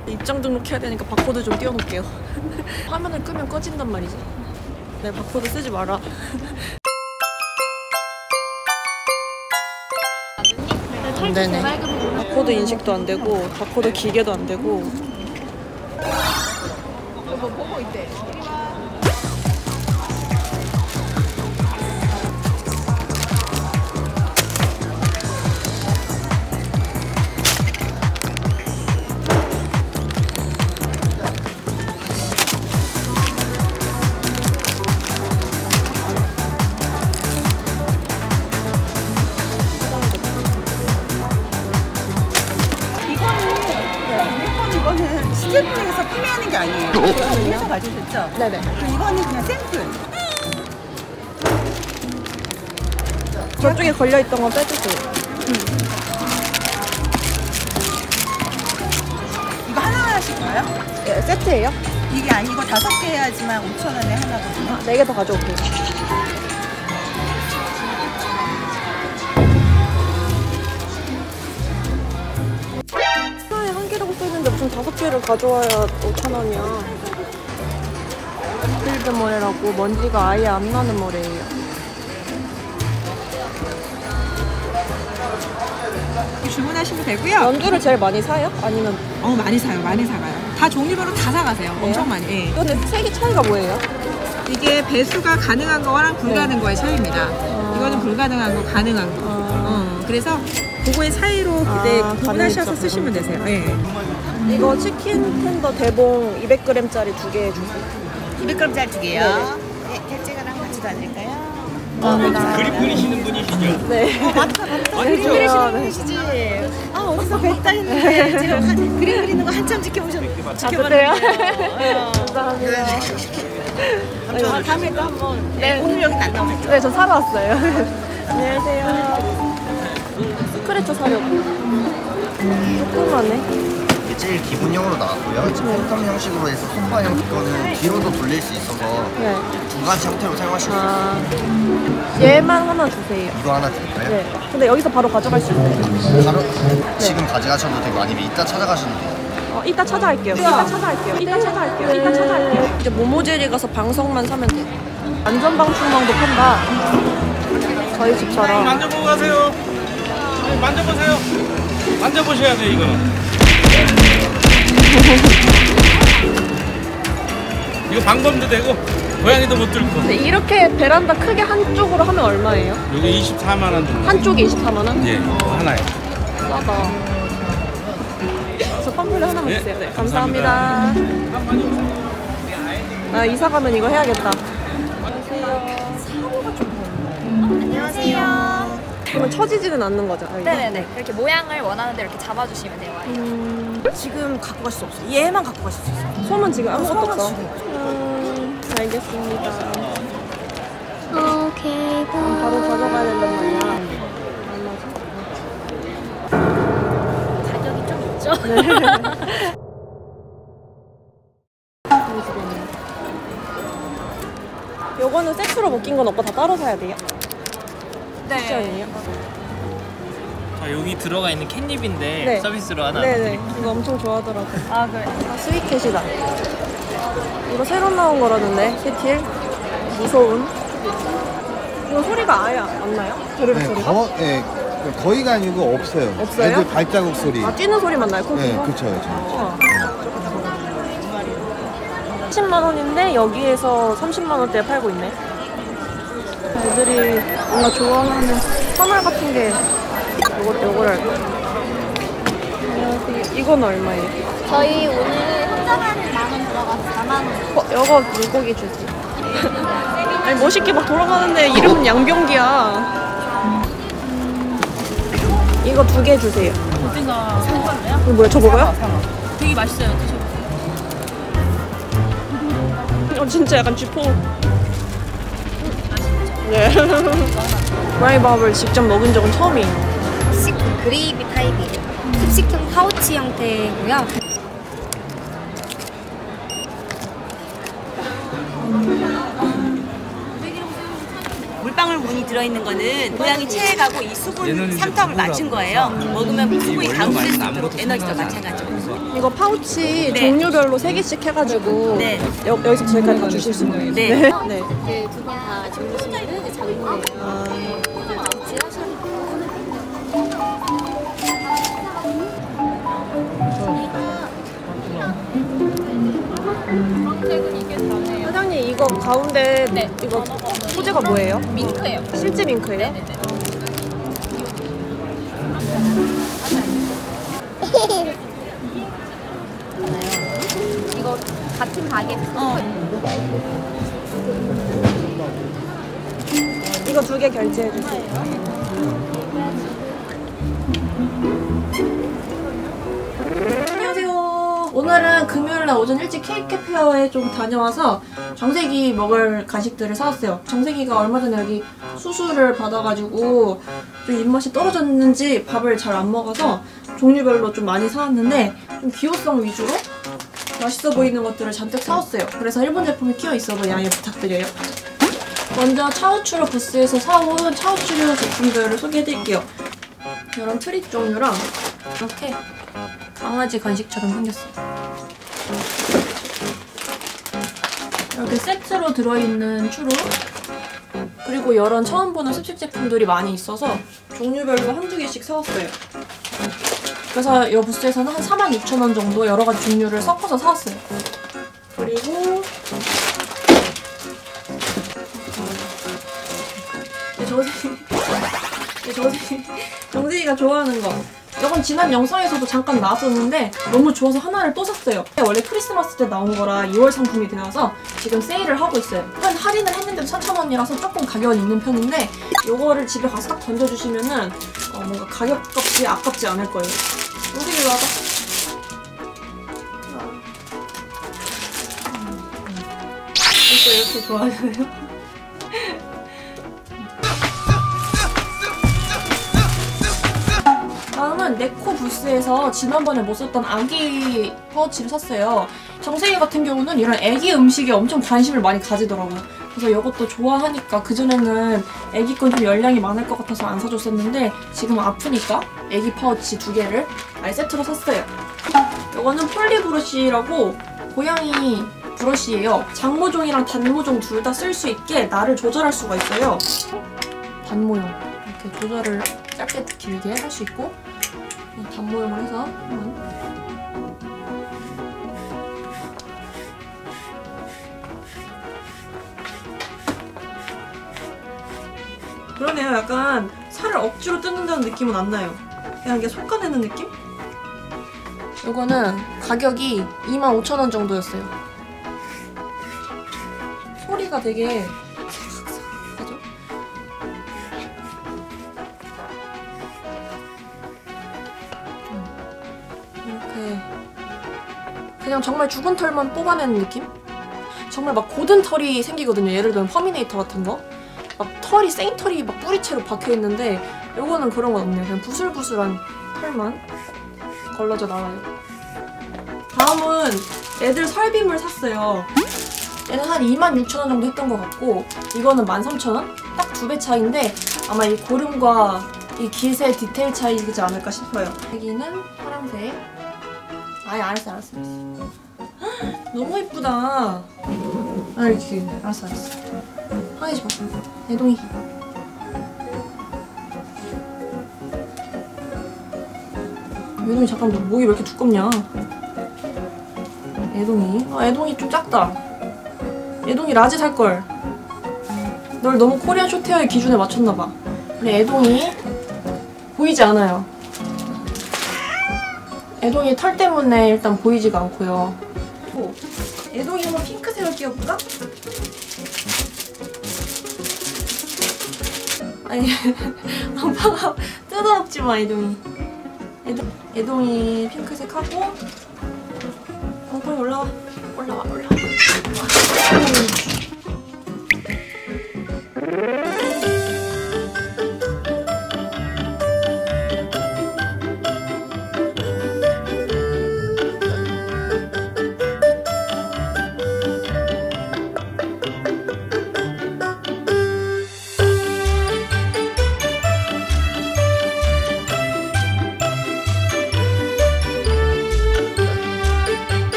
입장 등록해야 되니까 바코드 좀 띄워놓을게요. 화면을 끄면 꺼진단 말이지. 네, 바코드 쓰지 마라. 안 되네. 바코드 인식도 안 되고, 바코드 기계도 안 되고. 뭐 보고 있대. 이거는 시제품에서 판매하는 게 아니에요. 그래서 가져오셨죠? 네네. 이거는 그냥 샘플. 저쪽에 걸려있던 거 빼주세요. 이거 하나씩 봐요? 네, 세트예요? 이게 아니고 5개 해야지만 5,000원에 하나거든요. 4개 더 가져올게요. 하나에 1개라고 써있는데 무슨 5개를 가져와야 5,000원이야. 필드 모래라고 먼지가 아예 안 나는 모래예요. 주문하시면 되고요. 연두를 제일 많이 사요? 아니면 많이 사요. 많이 사가요. 다 종류별로 다 사가세요. 엄청 많이. 예. 근데 색이 차이가 뭐예요? 이게 배수가 가능한 거랑 불가능한 거의 차이입니다. 이거는 불가능한 거, 가능한 거. 그래서 그거의 사이로 그때 구분하셔서 쓰시면 되세요. 예. 이거 치킨 텐더 대봉 200g짜리 2개 주세요. 200g짜리 2개요. 네, 결제가랑 같이 도와드릴까요? 그림 그리시는 분이시죠? 네. 맞다. 그림 그렇죠. 그리시는 네. 분이시지. 어디서 뵀다 했는데 제가 그림 그리는 거 한참 지켜보셨는데. 그래요? 감사합니다. 다음에 또 한번. 네, 오늘 여기 안 나오셨죠? 네, 저 사러 왔어요. 안녕하세요. 스크래쳐 사려고. 조그마네. 이게 제일 기본형으로 나왔고요. 지금 팬텀 형식으로 해서 소파형 이거는 뒤로도 돌릴 수 있어서 네. 2가지 형태로 사용하실 수 있어요. 얘만 하나 주세요. 이거 하나 드릴까요? 네. 근데 여기서 바로 가져갈 수 있어요. 바로 지금 가져가셔도 되고 아니면 이따 찾아가셔도 돼요. 이따 찾아갈게요. 이따 찾아갈게요. 이제 모모젤리 가서 방석만 사면 돼. 안전방충망도 판다. 저희 집처럼. 만져보고 가세요. 만져보세요. 만져보셔야 돼요, 이거는. 이거 방범도 되고 고양이도 못 들고. 근데 이렇게 베란다 크게 한쪽으로 하면 얼마예요? 여기 24만 원 정도. 한쪽에 24만 원? 예, 하나에. 싸다. 저 펌플러 하나만 네, 주세요. 네, 감사합니다. 나 이사 가면 이거 해야겠다. 안녕하세요. 그러면 처지지는 않는 거죠? 네네네. 이렇게 모양을 원하는 대로 이렇게 잡아주시면 돼요. 지금 갖고 갈 수 없어요. 얘만 갖고 가실 수 있어요. 솜은 지금 아무것도 솜은 없어. 지금 알겠습니다. 오케이. 바로 가져가야 된단 말이야. 가격이 좀 있죠? 요거는 세트로 묶인 건 없고 다 따로 사야 돼요? 네. 아니에요? 자, 여기 들어가 있는 캣닙인데 네. 서비스로 하나 네네. 드릴게요. 이거 엄청 좋아하더라고. 아, 그래. 스위캣이다. 이거 새로 나온 거라던데, 세틸. 무서운. 이거 소리가 아예 안 나요? 드르륵 소리가? 거의가 아니고 없어요. 없어요? 애들 발자국 소리. 뛰는 소리만 나요, 콩콩? 네, 그쵸. 30만 원인데 여기에서 30만 원대에 팔고 있네. 애들이 뭔가 좋아하는 선물 같은 게 요거랄까. 안녕하세요. 이건 얼마예요? 저희 오늘 혼자만 10,000원 들어가서 40,000원. 요거 물고기 주지. 아니 멋있게 막 돌아가는데 이름은 양병기야. 이거 2개 주세요. 어딘가 상관이야? 이거 뭐야? 저 먹어요? 되게 맛있어요. 드셔보세요. 진짜 약간 쥐포. 네. 브라이밥을 직접 먹은 적은 처음이에요. 식 그레이비 타입이에요. 습식형 파우치 형태고요. 물방울 무늬 많이 들어있는 거는 고양이 체액하고 이 수분 삼투압을 맞춘 거예요. 먹으면 수분이 다 흡수될 수 있도록 에너지도 마찬가지고. 이거 파우치 네. 종류별로 3개씩 해가지고 네. 여기서 저기까지 다 주실 수 있는 거예요? 네. 네. 이제 두 번 다 주무시면은 이제 장모예요. 사장님 이거 가운데 이거 소재가 뭐예요? 밍크예요. 실제 밍크예요? 이거 같은 가게. 이거 2개 결제해 주세요. 안녕하세요. 오늘은 금요일날 오전 일찍 케이크 페어에 좀 다녀와서 정색이 먹을 간식들을 사왔어요. 정색이가 얼마 전에 여기 수술을 받아가지고 좀 입맛이 떨어졌는지 밥을 잘 안 먹어서 종류별로 좀 많이 사왔는데 좀 기호성 위주로 맛있어 보이는 것들을 잔뜩 사왔어요. 그래서 일본 제품이 끼어 있어도 양해 부탁드려요. 먼저 차우추르 부스에서 사온 차우추르 제품들을 소개해드릴게요. 이런 트릿 종류랑 이렇게 강아지 간식처럼 생겼어요. 이렇게 세트로 들어있는 추루, 그리고 이런 처음 보는 습식 제품들이 많이 있어서 종류별로 한두 개씩 사왔어요. 그래서 이 부스에서는 한 46,000원 정도 여러 가지 종류를 섞어서 사왔어요. 그리고 정세이가 좋아하는 거. 이건 지난 영상에서도 잠깐 나왔었는데 너무 좋아서 하나를 또 샀어요. 원래 크리스마스 때 나온 거라 2월 상품이 되어서 지금 세일을 하고 있어요. 한 할인을 했는데도 4,000원이라서 조금 가격은 있는 편인데 이거를 집에 가서 딱 던져주시면은 뭔가 가격값이 아깝지 않을 거예요. 여기 와봐. 또 이렇게 좋아하세요? 다음은 네코 부스에서 지난번에 못 썼던 아기 파우치를 샀어요. 정세희 같은 경우는 이런 애기 음식에 엄청 관심을 많이 가지더라고요. 그래서 이것도 좋아하니까 그전에는 애기 건 좀 열량이 많을 것 같아서 안 사줬었는데 지금 아프니까 애기 파우치 2개를 아예 세트로 샀어요. 이거는 폴리 브러쉬라고 고양이 브러쉬예요. 장모종이랑 단모종 둘 다 쓸 수 있게 날을 조절할 수가 있어요. 단모용 이렇게 조절을 짧게 길게 할 수 있고 단모용을 해서 그러네요. 약간 살을 억지로 뜯는다는 느낌은 안 나요. 그냥 이게 솎아내는 느낌? 이거는 가격이 25,000원 정도였어요. 소리가 되게 사각사각하죠? 이렇게 그냥 정말 죽은 털만 뽑아내는 느낌? 정말 막 고든 털이 생기거든요. 예를 들면 퍼미네이터 같은 거. 막 털이 생털이 막 뿌리채로 박혀있는데 요거는 그런 건 없네요. 그냥 부슬부슬한 털만 걸러져 나와요. 다음은 애들 설빔을 샀어요. 얘는 한 26,000원 정도 했던 것 같고 이거는 13,000원? 딱 2배 차이인데 아마 이 고름과 이 깃의 디테일 차이이지 않을까 싶어요. 여기는 파란색. 알았어. 너무 예쁘다. 이렇게 알았어. 하얘지 마. 애동이. 애동이 잠깐 너 목이 왜 이렇게 두껍냐? 애동이. 애동이 좀 작다. 애동이 라지 살걸. 널 너무 코리안 쇼테어의 기준에 맞췄나봐. 우리 애동이 보이지 않아요. 애동이 털 때문에 일단 보이지가 않고요. 애동이 한번 핑크색을 끼워볼까? 아니 아빠가 뜯어먹지마. 애동이 핑크색 하고 빨리 올라와.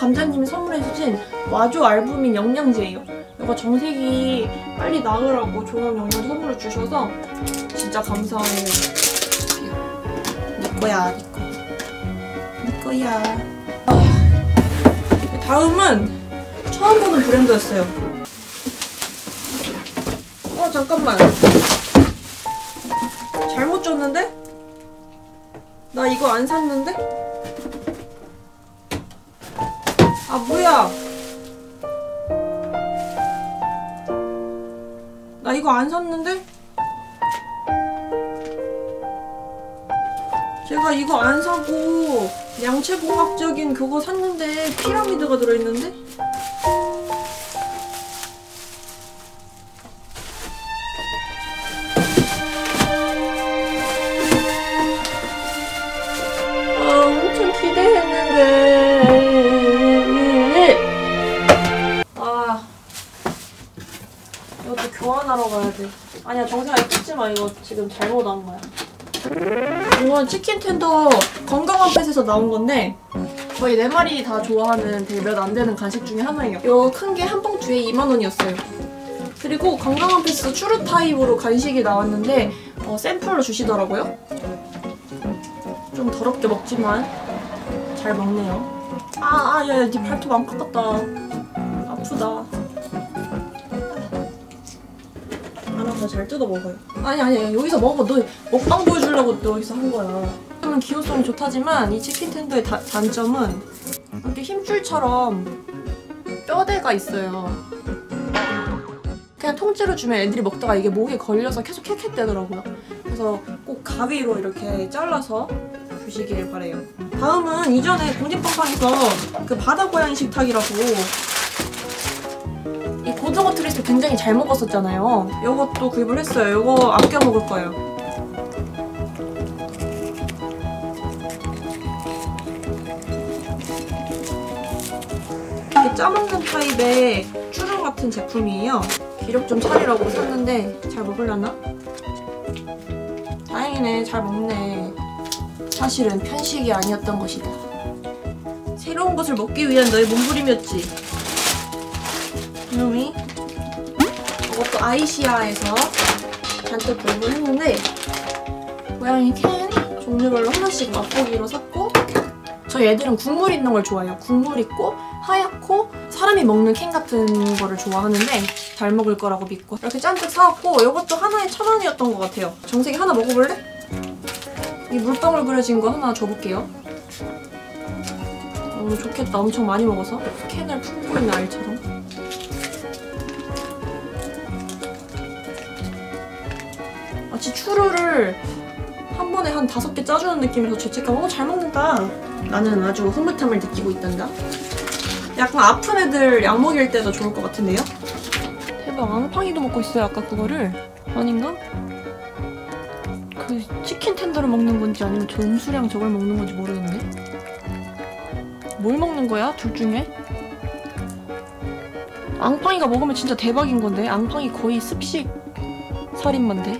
감자님이 선물해주신 와조 알부민 영양제예요. 이거 정색이 빨리 나으라고 종합 영양제 선물을 주셔서 진짜 감사해요. 내 거야, 내 거. 내 거야. 다음은 처음 보는 브랜드였어요. 잠깐만. 잘못 줬는데? 나 이거 안 샀는데? 아, 뭐야. 나 이거 안 샀는데? 제가 이거 안 사고 양체공학적인 그거 샀는데 피라미드가 들어있는데? 엄청 기대했는데. 이것도 교환하러 가야 돼. 아니야, 정상아 뜯지마. 이거 지금 잘못한 거야. 이건 치킨 텐더 건강한 펫에서 나온 건데 저희 4마리 다 좋아하는 되게 몇 안 되는 간식 중에 하나예요. 이 큰 게 한 봉투에 2만원이었어요. 그리고 건강한 펫에서 추루 타입으로 간식이 나왔는데 샘플로 주시더라고요. 좀 더럽게 먹지만 잘 먹네요. 야야, 네 발톱 안 깎았다. 아프다. 알아서 잘 뜯어 먹어요. 아니야, 여기서 먹어. 너 먹방 보여주려고 여기서 한 거야. 그러면 기호성이 좋다지만 이 치킨 텐더의 단점은 이렇게 힘줄처럼 뼈대가 있어요. 그냥 통째로 주면 애들이 먹다가 이게 목에 걸려서 계속 캑캑대더라고요. 그래서 꼭 가위로 이렇게 잘라서 주시길 바래요. 다음은 이전에 공진빵빵에서 그 바다 고양이 식탁이라고 이 고등어 트리스 굉장히 잘 먹었었잖아요. 이것도 구입을 했어요. 이거 아껴 먹을 거예요. 이렇게 짜먹는 타입의 추루 같은 제품이에요. 기력 좀 차리라고 샀는데 잘 먹으려나? 다행이네, 잘 먹네. 사실은 편식이 아니었던 것이다. 새로운 것을 먹기 위한 너의 몸부림이었지. 이놈이 이것도 아이시아에서 잔뜩 구입을 했는데 고양이 캔 종류별로 하나씩 맛보기로 샀고 저희 애들은 국물 있는 걸 좋아해요. 국물 있고 하얗고 사람이 먹는 캔 같은 거를 좋아하는데 잘 먹을 거라고 믿고 이렇게 잔뜩 사왔고 이것도 하나에 1,000원이었던 것 같아요. 정색이 하나 먹어볼래? 이 물방울 그려진 거 하나 줘볼게요. 너무 좋겠다. 엄청 많이 먹어서 캔을 품고 있는 알처럼. 마치 추루를 한 번에 한 5개 짜주는 느낌이라서 죄책감. 잘 먹는다. 나는 아주 흐뭇함을 느끼고 있단다. 약간 아픈 애들 약 먹일 때도 좋을 것 같은데요? 대박, 앙팡이도 먹고 있어요. 아까 그거를. 아닌가? 그 치킨 텐더를 먹는 건지 아니면 저 음수량 저걸 먹는 건지 모르겠는데? 뭘 먹는 거야? 둘 중에? 앙팡이가 먹으면 진짜 대박인 건데? 앙팡이 거의 습식 살인마인데?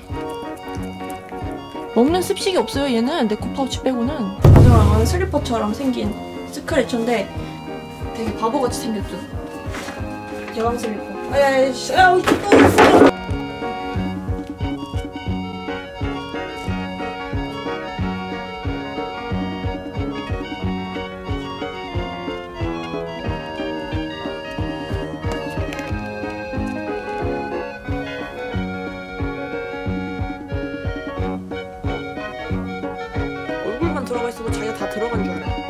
먹는 습식이 없어요, 얘는. 네코파우치 빼고는. 부드러운 슬리퍼처럼 생긴 스크래쳐인데 되게 바보같이 생겼죠? 여왕 슬리퍼. 얼굴만 들어가 있어도 자기가 다 들어간 줄 알아요.